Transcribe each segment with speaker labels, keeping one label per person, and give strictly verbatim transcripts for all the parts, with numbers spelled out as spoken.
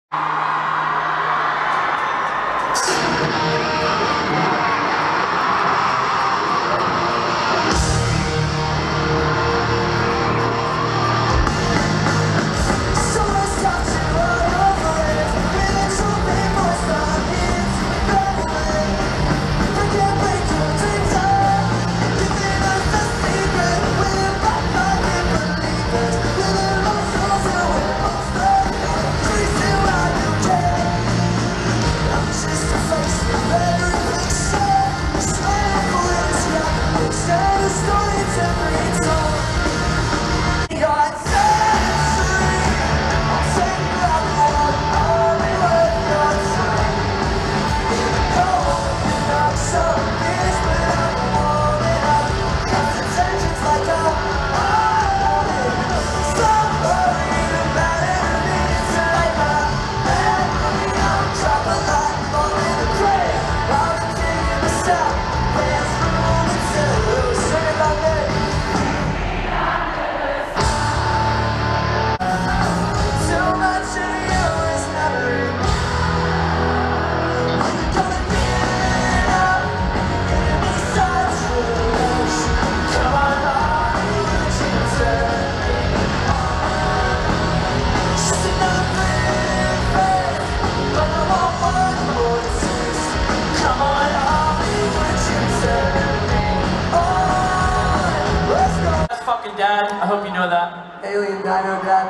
Speaker 1: Dad, I hope you know that.
Speaker 2: Alien Dino Dad.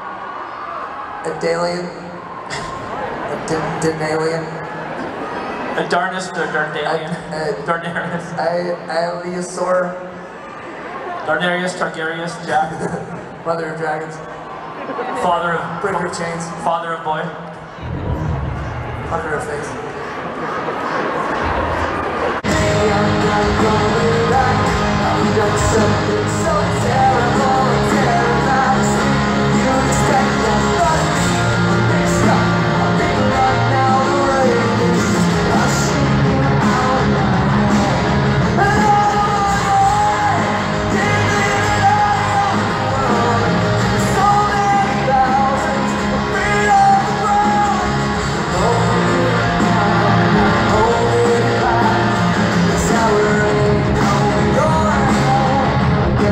Speaker 2: A Dalian. A Denalian.
Speaker 1: A Darnus or Dardalian. Darnarius.
Speaker 2: A Aliosaur.
Speaker 1: Darnarius, Targaryen, Jack.
Speaker 2: Mother of Dragons.
Speaker 1: Father of...
Speaker 2: Breaker of Chains.
Speaker 1: Father of Boy.
Speaker 2: Hunter of Face. I've done something so terrible and terrifying. You expect that but I'm mixed up. I'm thinking right now the way this is rushing you out of my head. And all of my life, can't leave it all around the world. So many thousands of feet on the ground. Hold it back, hold it back. That's how we're in.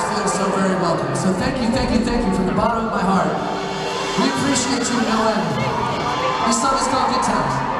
Speaker 3: feel so very welcome. So thank you, thank you, thank you from the bottom of my heart. We appreciate you, no end. This song is called Good Times.